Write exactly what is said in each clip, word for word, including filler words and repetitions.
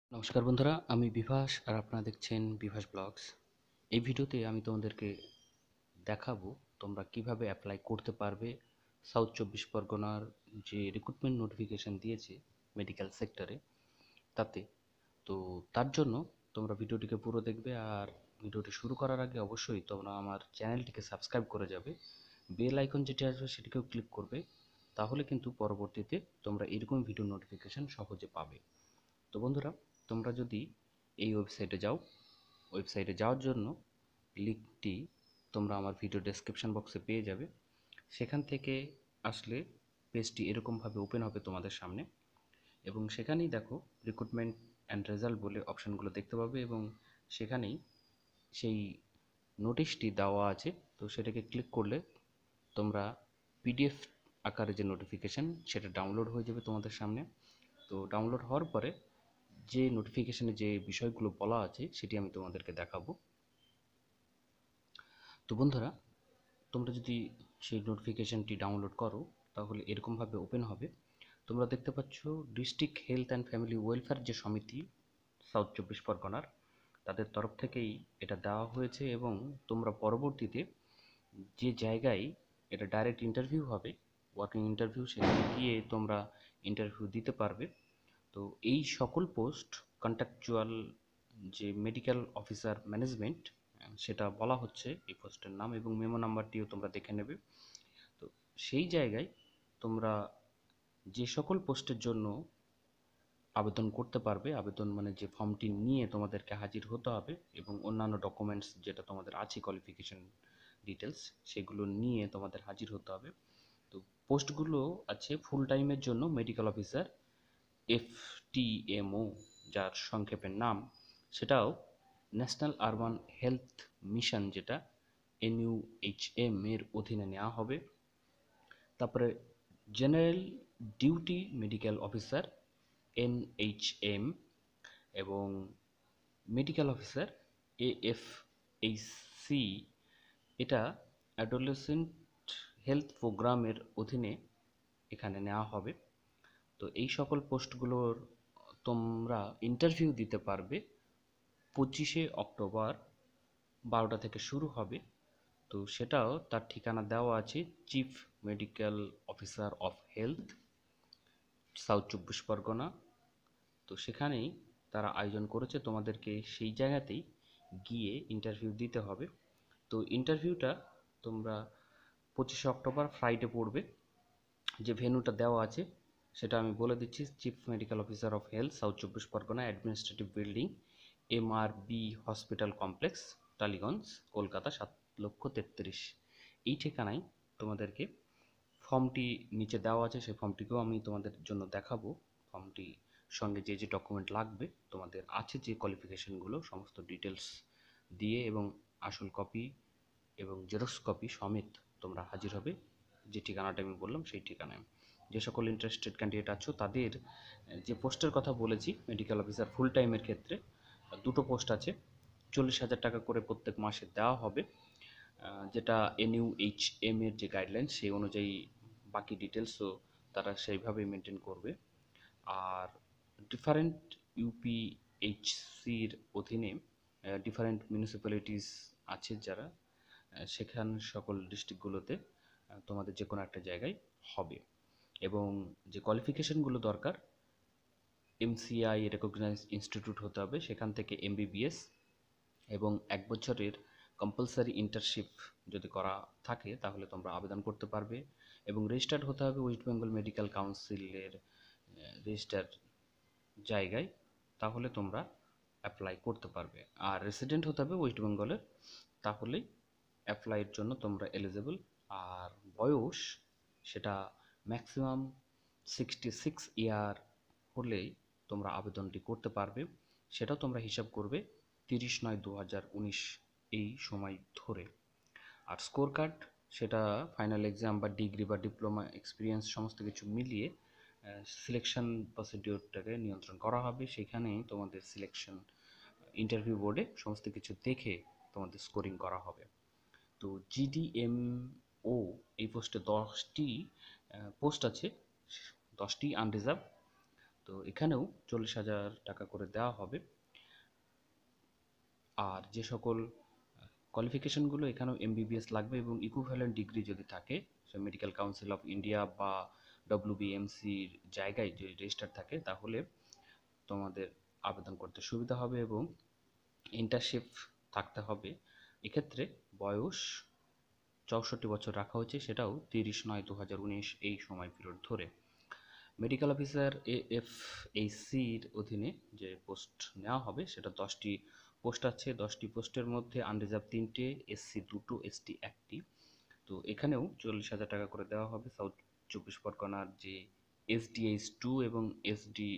নমস্কার বন্ধুরা, আমি বিভাস আর আপনারা দেখছেন বিভাস ব্লগস। এই ভিডিওতে আমি তোমাদেরকে দেখাবো তোমরা কিভাবে অ্যাপ্লাই করতে পারবে সাউথ চব্বিশ পরগনার যে রিক্রুটমেন্ট নোটিফিকেশন দিয়েছে মেডিকেল সেক্টরে তাতে। তো তার জন্য তোমরা ভিডিওটিকে পুরো দেখবে, আর ভিডিওটি শুরু করার আগে অবশ্যই তোমরা আমার চ্যানেলটিকে সাবস্ক্রাইব করে যাবে। বেল আইকন যেটি আসবে সেটিকেও ক্লিক করবে, তাহলে কিন্তু পরবর্তীতে তোমরা এরকম ভিডিও নোটিফিকেশন সহজে পাবে। তো বন্ধুরা, তোমরা যদি এই ওয়েবসাইটে যাও, ওয়েবসাইটে যাওয়ার জন্য লিঙ্কটি তোমরা আমার ভিডিও ডেসক্রিপশন বক্সে পেয়ে যাবে। সেখান থেকে আসলে পেজটি এরকমভাবে ওপেন হবে তোমাদের সামনে, এবং সেখানেই দেখো রিক্রুটমেন্ট অ্যান্ড রেজাল্ট বলে অপশানগুলো দেখতে পাবে, এবং সেখানেই সেই নোটিশটি দেওয়া আছে। তো সেটাকে ক্লিক করলে তোমরা পিডিএফ আকারে যে নোটিফিকেশান সেটা ডাউনলোড হয়ে যাবে তোমাদের সামনে। তো ডাউনলোড হওয়ার পরে যে নোটিফিকেশানে যে বিষয়গুলো বলা আছে সেটি আমি তোমাদেরকে দেখাবো। তো বন্ধুরা, তোমরা যদি সেই নোটিফিকেশানটি ডাউনলোড করো তাহলে এরকমভাবে ওপেন হবে। তোমরা দেখতে পাচ্ছ district health and family welfare যে সমিতি সাউথ চব্বিশ পরগনার, তাদের তরফ থেকেই এটা দেওয়া হয়েছে, এবং তোমরা পরবর্তীতে যে জায়গায় এটা ডাইরেক্ট ইন্টারভিউ হবে, ওয়ার্কিং ইন্টারভিউ, সেখানে গিয়ে তোমরা ইন্টারভিউ দিতে পারবে। তো এই সকল পোস্ট কন্ট্রাকচুয়াল যে মেডিকেল অফিসার ম্যানেজমেন্ট সেটা বলা হচ্ছে এই পোস্টের নাম, এবং মেমো নাম্বারটিও তোমরা দেখে নেবে। তো সেই জায়গায় তোমরা যে সকল পোস্টের জন্য আবেদন করতে পারবে, আবেদন মানে যে ফর্মটি নিয়ে তোমাদেরকে হাজির হতে হবে, এবং অন্যান্য ডকুমেন্টস যেটা তোমাদের আছে কোয়ালিফিকেশন ডিটেলস সেগুলো নিয়ে তোমাদের হাজির হতে হবে। তো পোস্টগুলো আছে ফুল টাইমের জন্য মেডিকেল অফিসার এফটিএমও, যার সংক্ষেপের নাম সেটাও ন্যাশনাল আরবান হেলথ মিশন, যেটা এনইউএইচএম এর অধীনে নেওয়া হবে। তারপরে general duty medical officer NHM, এবং মেডিকেল অফিসার এএফএইচসি, এটা অ্যাডোলেসেন্ট হেলথ প্রোগ্রামের অধীনে এখানে নেওয়া হবে। তো এই সকল পোস্টগুলোর তোমরা ইন্টারভিউ দিতে পারবে পঁচিশে অক্টোবর, বারোটা থেকে শুরু হবে। তো সেটাও তার ঠিকানা দেওয়া আছে chief medical officer of health south চব্বিশ পরগনা। তো সেখানেই তারা আয়োজন করেছে, তোমাদেরকে সেই জায়গাতেই গিয়ে ইন্টারভিউ দিতে হবে। তো ইন্টারভিউটা তোমরা পঁচিশে অক্টোবর ফ্রাইডে পড়বে। যে ভেন্যুটা দেওয়া আছে সেটা আমি বলে দিচ্ছি, chief medical officer of health south চব্বিশ Pargana, administrative building, MRB hospital complex, Tollygunge, Kolkata সাত লক্ষ তেত্রিশ। এই ঠিকানায় তোমাদেরকে ফর্মটি নিচে দেওয়া আছে, সেই ফর্মটিকেও আমি তোমাদের জন্য দেখাবো। ফর্মটি সঙ্গে যে যে ডকুমেন্ট লাগবে তোমাদের আছে, যে কোয়ালিফিকেশনগুলো সমস্ত ডিটেলস দিয়ে, এবং আসল কপি এবং জেরক্স কপি সমেত তোমরা হাজির হবে যে ঠিকানাটা আমি বললাম সেই ঠিকানায়। যে সকল ইন্টারেস্টেড ক্যান্ডিডেট আছো তাদের যে পোস্টের কথা বলেছি মেডিকেল অফিসার ফুল টাইমের ক্ষেত্রে দুটো পোস্ট আছে, চল্লিশ হাজার টাকা করে প্রত্যেক মাসে দেওয়া হবে, যেটা এনইউএইচএম এর যে গাইডলাইন সেই অনুযায়ী বাকি ডিটেলসও তারা সেইভাবেই মেনটেন করবে। আর ডিফারেন্ট ইউপিএইচসির অধীনে ডিফারেন্ট মিউনিসিপ্যালিটিস আছে যারা, সেখান সকল ডিস্ট্রিক্টগুলোতে তোমাদের যে কোনো একটা জায়গায় হবে। এবং যে কোয়ালিফিকেশনগুলো দরকার, এমসিআই রেকগনাইজড ইনস্টিটিউট হতে হবে, সেখান থেকে এমবিবিএস, এবং এক বছরের কম্পালসারি ইন্টার্নশিপ যদি করা থাকে তাহলে তোমরা আবেদন করতে পারবে, এবং রেজিস্টার্ড হতে হবে ওয়েস্ট বেঙ্গল মেডিকেল কাউন্সিলের রেজিস্টার জায়গায়, তাহলে তোমরা অ্যাপ্লাই করতে পারবে। আর রেসিডেন্ট হতে হবে ওয়েস্ট বেঙ্গলের, তাহলেই অ্যাপ্লাইয়ের জন্য তোমরা এলিজেবল। আর বয়স সেটা ম্যাক্সিমাম সিক্সটি সিক্স ইয়ার হলেই তোমরা আবেদনটি করতে পারবে। সেটাও তোমরা হিসাব করবে তিরিশ নয় দু হাজার উনিশ এই সময় ধরে। আর স্কোর কার্ড সেটা ফাইনাল এক্সাম বা ডিগ্রি বা ডিপ্লোমা এক্সপিরিয়েন্স সমস্ত কিছু মিলিয়ে সিলেকশন প্রসিডিওরটাকে নিয়ন্ত্রণ করা হবে। সেখানেই তোমাদের সিলেকশন ইন্টারভিউ বোর্ডে সমস্ত কিছু দেখে তোমাদের স্কোরিং করা হবে। তো জিডিএমও এই পোস্টে দশটি পোস্ট আছে, দশটি আনরিজার্ভ। তো এখানেও চল্লিশ হাজার টাকা করে দেওয়া হবে। আর যে সকল কোয়ালিফিকেশনগুলো, এখানেও এমবিবিএস লাগবে এবং ইকুইভ্যালেন্ট ডিগ্রি যদি থাকে, সে মেডিকেল কাউন্সিল অফ ইন্ডিয়া বা ডব্লিউবিএমসির জায়গায় যদি রেজিস্টার থাকে, তাহলে তোমাদের আবেদন করতে সুবিধা হবে এবং ইন্টার্নশিপ থাকতে হবে। এক্ষেত্রে বয়স চৌষট্টি বছর রাখা হয়েছে, সেটাও তিরিশ নয় দু হাজার উনিশ এই সময় পিরিয়ড ধরে। মেডিকেল অফিসার এএফএসির অধীনে যে পোস্ট নেওয়া হবে সেটা দশটি পোস্ট আছে। দশটি পোস্টের মধ্যে আনরিজার্ভ তিনটে, এসসি দুটো, এসটি একটি। তো এখানেও চল্লিশ হাজার টাকা করে দেওয়া হবে। সাউথ চব্বিশ পরগনার যে এসডিএইচ টু এবং এসডি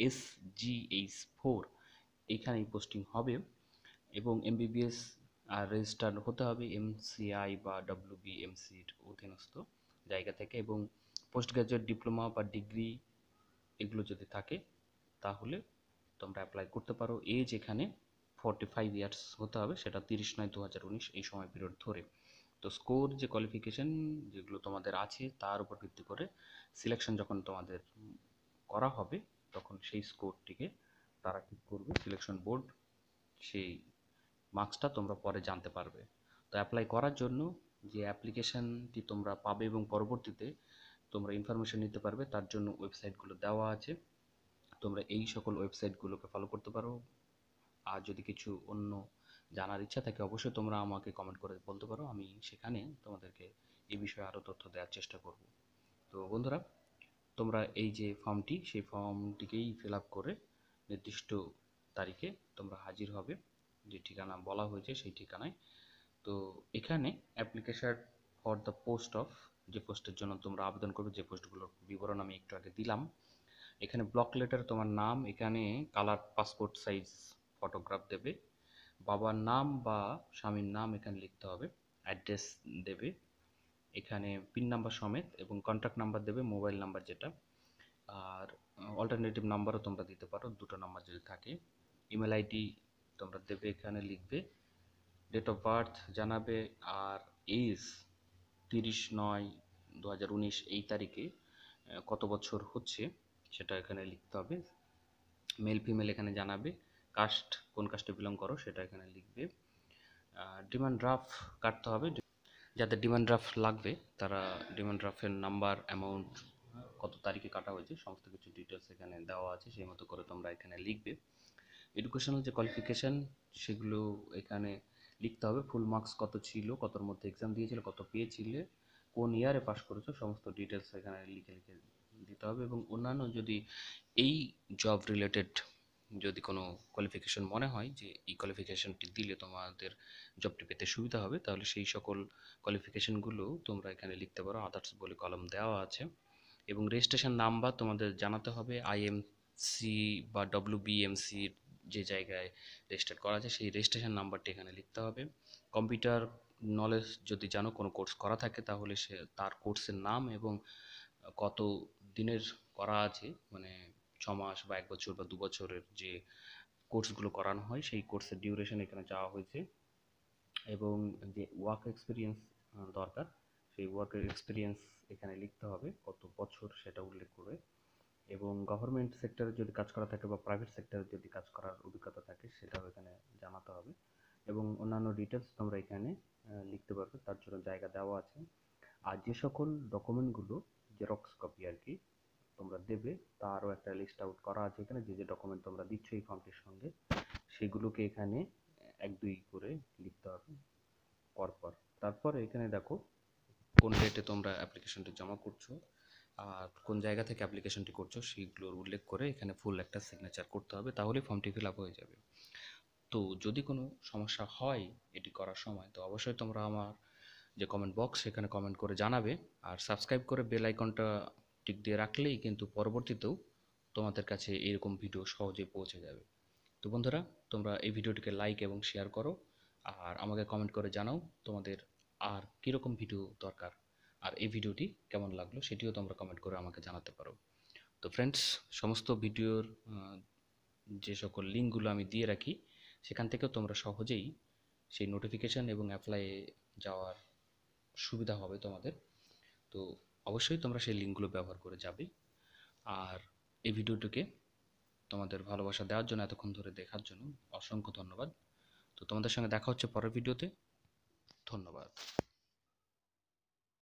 এসজিএইচ ফোর এইখানেই পোস্টিং হবে এবং এমবিবিএস আর রেজিস্টার্ড হতে হবে এমসিআই বা ডব্লিউবিএমসির অধীনস্থ জায়গা থেকে এবং পোস্ট গ্রাজুয়েট ডিপ্লোমা বা ডিগ্রি এগুলো যদি থাকে তাহলে তোমরা অ্যাপ্লাই করতে পারো। এজ এখানে ফর্টি ফাইভ ইয়ার্স হতে হবে, সেটা তিরিশ নয় দু হাজার উনিশ এই সময় পিরিয়ড ধরে। তো স্কোর যে কোয়ালিফিকেশান যেগুলো তোমাদের আছে তার উপর ভিত্তি করে সিলেকশন যখন তোমাদের করা হবে তখন সেই স্কোরটিকে তারা ঠিক করবে, সিলেকশন বোর্ড। সেই মার্কসটা তোমরা পরে জানতে পারবে। তো অ্যাপ্লাই করার জন্য যে অ্যাপ্লিকেশানটি তোমরা পাবে এবং পরবর্তীতে তোমরা ইনফরমেশন নিতে পারবে, তার জন্য ওয়েবসাইটগুলো দেওয়া আছে। তোমরা এই সকল ওয়েবসাইটগুলোকে ফলো করতে পারো। আর যদি কিছু অন্য জানার ইচ্ছা থাকে অবশ্যই তোমরা আমাকে কমেন্ট করে বলতে পারো, আমি সেখানে তোমাদেরকে এই বিষয়ে আরও তথ্য দেওয়ার চেষ্টা করব। তো বন্ধুরা, তোমরা এই যে ফর্মটি, সেই ফর্মটিকেই ফিল আপ করে নির্দিষ্ট তারিখে তোমরা হাজির হবে যে ঠিকানা বলা হয়েছে সেই ঠিকানায়। তো এখানে application for the post of, যে পোস্টের জন্য তোমরা আবেদন করবে, যে পোস্টগুলোর বিবরণ আমি একটু আগে দিলাম, এখানে ব্লক লেটার তোমার নাম, এখানে কালার পাসপোর্ট সাইজ ফটোগ্রাফ দেবে, বাবার নাম বা স্বামীর নাম এখানে লিখতে হবে, অ্যাড্রেস দেবে এখানে পিন নাম্বার সমেত এবং কন্ট্যাক্ট নাম্বার দেবে, মোবাইল নাম্বার যেটা, আর অল্টারনেটিভ নাম্বারও তোমরা দিতে পারো, দুটো নাম্বার যদি থাকে। ইমেল আইডি তোমরা দেবে, এখানে লিখবে, ডেট অফ বার্থ জানাবে, আর এজ তিরিশ নয় দু হাজার উনিশ এই তারিখে কত বছর হচ্ছে সেটা এখানে লিখতে হবে। মেল ফিমেল এখানে জানাবে, কাস্ট কোন কাস্টে বিলং করো সেটা এখানে লিখবে। ডিমান্ড ড্রাফট কাটতে হবে, যাদের ডিমান্ড ড্রাফট লাগবে তারা ডিমান্ড ড্রাফটের নাম্বার, অ্যামাউন্ট, কত তারিখে কাটা হয়েছে সমস্ত কিছু ডিটেলস এখানে দেওয়া আছে, সেই মতো করে তোমরা এখানে লিখবে। এডুকেশনাল যে কোয়ালিফিকেশান সেগুলো এখানে লিখতে হবে, ফুল মার্কস কত ছিল, কতর মধ্যে এক্সাম দিয়েছিলে, কত পেয়েছিলে, কোন ইয়ারে পাস করেছো, সমস্ত ডিটেলস এখানে লিখে লিখে দিতে হবে। এবং অন্যান্য যদি এই জব রিলেটেড যদি কোনো কোয়ালিফিকেশন মনে হয় যে এই কোয়ালিফিকেশনটি দিলে তোমাদের জবটি পেতে সুবিধা হবে, তাহলে সেই সকল কোয়ালিফিকেশনগুলো তোমরা এখানে লিখতে পারো। আদার্স বলে কলম দেওয়া আছে এবং রেজিস্ট্রেশন নাম্বার তোমাদের জানাতে হবে। আইএমসি বা ডব্লিউবিএমসির যে জায়গায় রেজিস্টার করা আছে সেই রেজিস্ট্রেশন নাম্বারটি এখানে লিখতে হবে। কম্পিউটার নলেজ যদি জানো, কোনো কোর্স করা থাকে তাহলে সে তার কোর্সের নাম এবং কত দিনের করা আছে, মানে ছ মাস বা এক বছর বা দু বছরের যে কোর্সগুলো করানো হয় সেই কোর্সের ডিউরেশন এখানে চাওয়া হয়েছে এবং যে ওয়ার্ক এক্সপিরিয়েন্স দরকার সেই ওয়ার্কের এক্সপিরিয়েন্স এখানে লিখতে হবে, কত বছর সেটা উল্লেখ করে। এবং গভর্নমেন্ট সেক্টরে যদি কাজ করা থাকে বা প্রাইভেট সেক্টরে যদি কাজ করার অভিজ্ঞতা থাকে সেটাও এখানে জানাতে হবে এবং অন্যান্য ডিটেলস তোমরা এখানে লিখতে পারবে, তার জন্য জায়গা দেওয়া আছে। আর যে সকল ডকুমেন্টগুলো জেরক্স কপি আর কি তোমরা দেবে তারও একটা লিস্ট আউট করা আছে এখানে, যে যে ডকুমেন্ট তোমরা দিচ্ছ এই ফর্মটির সঙ্গে সেগুলোকে এখানে এক দুই করে লিখতে হবে পরপর। তারপরে এখানে দেখো কোন ডেটে তোমরা অ্যাপ্লিকেশনটি জমা করছো আর কোন জায়গা থেকে অ্যাপ্লিকেশনটি করছো সেইগুলোর উল্লেখ করে এখানে ফুল একটা সিগনেচার করতে হবে, তাহলে ফর্মটি ফিল আপ হয়ে যাবে। তো যদি কোনো সমস্যা হয় এটি করার সময় তো অবশ্যই তোমরা আমার যে কমেন্ট বক্স সেখানে কমেন্ট করে জানাবে, আর সাবস্ক্রাইব করে বেল আইকনটা টিক দিয়ে রাখলেই কিন্তু পরবর্তীতেও তোমাদের কাছে এরকম ভিডিও সহজে পৌঁছে যাবে। তো বন্ধুরা, তোমরা এই ভিডিওটিকে লাইক এবং শেয়ার করো আর আমাকে কমেন্ট করে জানাও তোমাদের আর কীরকম ভিডিও দরকার, আর এই ভিডিওটি কেমন লাগলো সেটিও তোমরা কমেন্ট করে আমাকে জানাতে পারো। তো ফ্রেন্ডস, সমস্ত ভিডিওর যে সকল লিঙ্কগুলো আমি দিয়ে রাখি সেখান থেকেও তোমরা সহজেই সেই নোটিফিকেশান এবং অ্যাপ্লাইয়ে যাওয়ার সুবিধা হবে তোমাদের। তো অবশ্যই তোমরা সেই লিঙ্কগুলো ব্যবহার করে যাবে। আর এই ভিডিওটিকে তোমাদের ভালোবাসা দেওয়ার জন্য, এতক্ষণ ধরে দেখার জন্য অসংখ্য ধন্যবাদ। তো তোমাদের সঙ্গে দেখা হচ্ছে পরের ভিডিওতে। ধন্যবাদ।